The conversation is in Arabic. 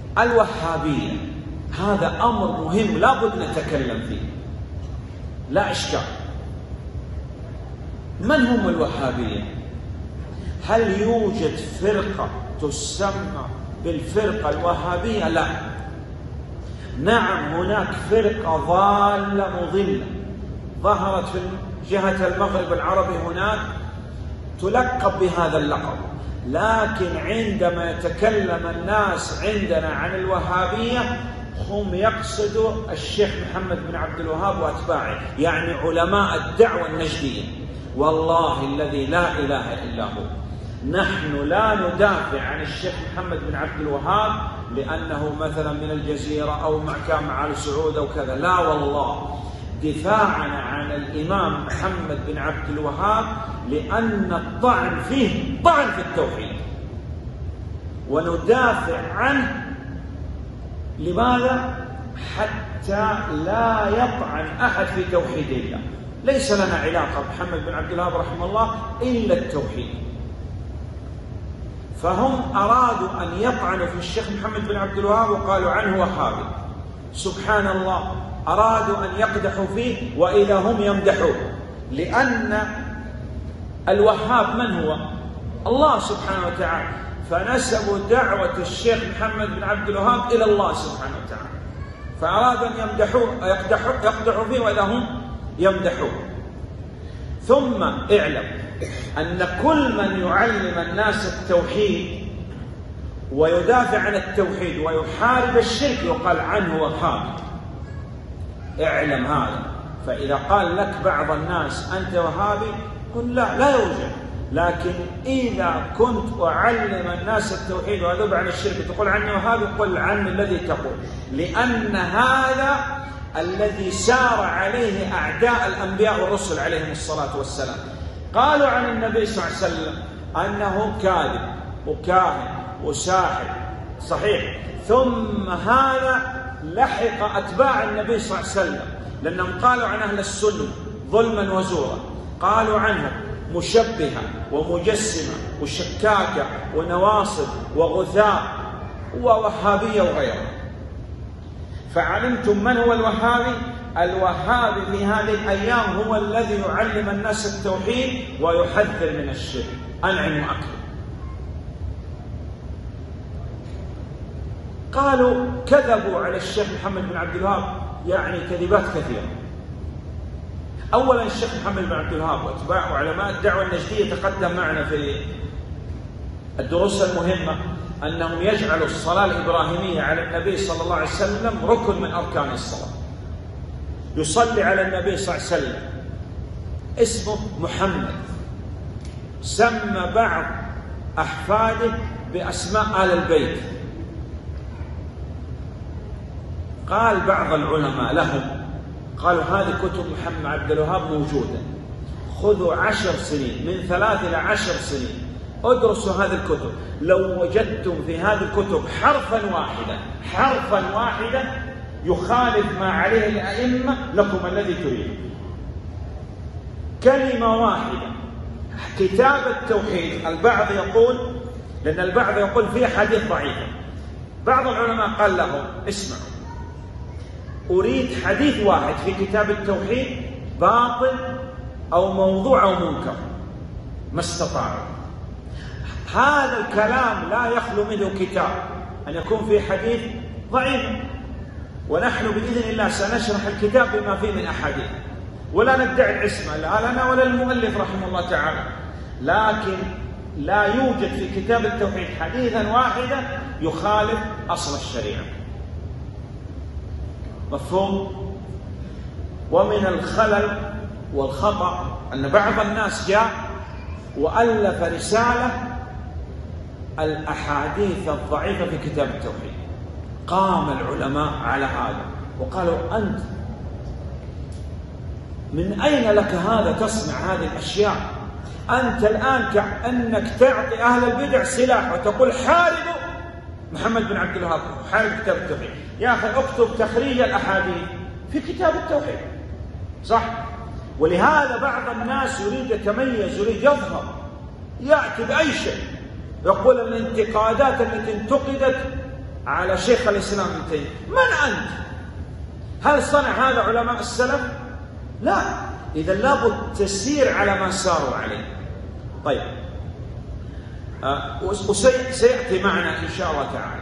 الوهابية هذا أمر مهم لابد نتكلم فيه، لا إشكال. من هم الوهابية؟ هل يوجد فرقة تسمى بالفرقة الوهابية؟ لا. نعم، هناك فرقة ضالة مضلة ظهرت في جهة المغرب العربي هناك تلقب بهذا اللقب، لكن عندما يتكلم الناس عندنا عن الوهابية هم يقصدوا الشيخ محمد بن عبد الوهاب وأتباعه، يعني علماء الدعوة النجدية. والله الذي لا إله إلا هو، نحن لا ندافع عن الشيخ محمد بن عبد الوهاب لأنه مثلا من الجزيرة أو كان مع آل سعود أو كذا، لا والله، دفاعنا عن الإمام محمد بن عبد الوهاب لأن الطعن فيه طعن في التوحيد، وندافع عنه. لماذا؟ حتى لا يطعن أحد في توحيد الله. ليس لنا علاقة بمحمد بن عبد الوهاب رحمه الله إلا التوحيد. فهم أرادوا أن يطعنوا في الشيخ محمد بن عبد الوهاب وقالوا عنه وهابي. سبحان الله، أرادوا أن يقدحوا فيه وإذا هم يمدحوه، لأن الوهاب من هو؟ الله سبحانه وتعالى، فنسبوا دعوة الشيخ محمد بن عبد الوهاب إلى الله سبحانه وتعالى، فأرادوا أن يمدحوه يقدحوا فيه وإذا هم يمدحوه. ثم اعلم أن كل من يعلم الناس التوحيد ويدافع عن التوحيد ويحارب الشرك يقال عنه وهابي. اعلم هذا. فإذا قال لك بعض الناس أنت وهابي قل لا يوجد، لكن إذا كنت أعلم الناس التوحيد وأذب عن الشرك تقول عني وهابي، قل عني الذي تقول، لأن هذا الذي سار عليه أعداء الأنبياء والرسل عليهم الصلاة والسلام. قالوا عن النبي صلى الله عليه وسلم أنه كاذب وكاهن وساحر، صحيح. ثم هذا لحق أتباع النبي صلى الله عليه وسلم، لأنهم قالوا عن أهل السنة ظلما وزورا، قالوا عنهم مشبهة ومجسمة وشكاكة ونواصب وغثاء ووهابية وغيره. فعلمتم من هو الوهابي؟ الوهابي في هذه الأيام هو الذي يعلم الناس التوحيد ويحذر من الشرك. أنعم وأكرم. قالوا كذبوا على الشيخ محمد بن عبد الوهاب، يعني كذبات كثيرة. أولا الشيخ محمد بن عبد الوهاب وأتباعه علماء الدعوة النجدية تقدم معنا في الدروس المهمة أنهم يجعلوا الصلاة الإبراهيمية على النبي صلى الله عليه وسلم ركن من أركان الصلاة. يصلي على النبي صلى الله عليه وسلم، اسمه محمد، سمى بعض أحفاده بأسماء آل البيت. قال بعض العلماء لهم، قالوا هذه كتب محمد عبد الوهاب موجودة، خذوا 10 سنين، من 3 إلى 10 سنين ادرسوا هذه الكتب، لو وجدتم في هذه الكتب حرفا واحدا يخالف ما عليه الأئمة لكم الذي تريد. كلمة واحدة. كتاب التوحيد البعض يقول، لأن البعض يقول فيه حديث ضعيفة، بعض العلماء قال لهم اسمعوا، أريد حديث واحد في كتاب التوحيد باطل أو موضوع أو منكر، ما استطاعوا. هذا الكلام لا يخلو منه كتاب، أن يكون فيه حديث ضعيف، ونحن بإذن الله سنشرح الكتاب بما فيه من أحاديث، ولا ندعي العصمة لا لنا ولا المؤلف رحمه الله تعالى، لكن لا يوجد في كتاب التوحيد حديثا واحدا يخالف أصل الشريعة. مفهوم؟ ومن الخلل والخطأ أن بعض الناس جاء وألف رسالة الأحاديث الضعيفة في كتاب التوحيد. قام العلماء على هذا وقالوا أنت من أين لك هذا تصنع هذه الأشياء؟ أنت الآن كأنك تعطي أهل البدع سلاح وتقول حاربوا محمد بن عبد الوهاب، حارب كتاب التوحيد. يا أخي اكتب تخريج الأحاديث في كتاب التوحيد، صح؟ ولهذا بعض الناس يريد يتميز، يريد يظهر، يأتي بأي شيء، يقول الانتقادات التي انتقدت على شيخ الإسلام ابن تيمية. من أنت؟ هل صنع هذا علماء السلف؟ لا. إذا لابد تسير على ما ساروا عليه. طيب، وسيأتي معنا إن شاء الله تعالى